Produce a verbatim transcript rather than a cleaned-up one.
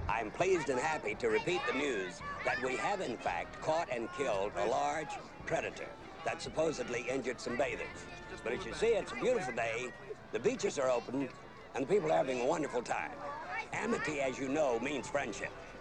I'm pleased and happy to repeat the news that we have, in fact, caught and killed a large predator that supposedly injured some bathers. But as you see, it's a beautiful day, the beaches are open, and the people are having a wonderful time. Amity, as you know, means friendship.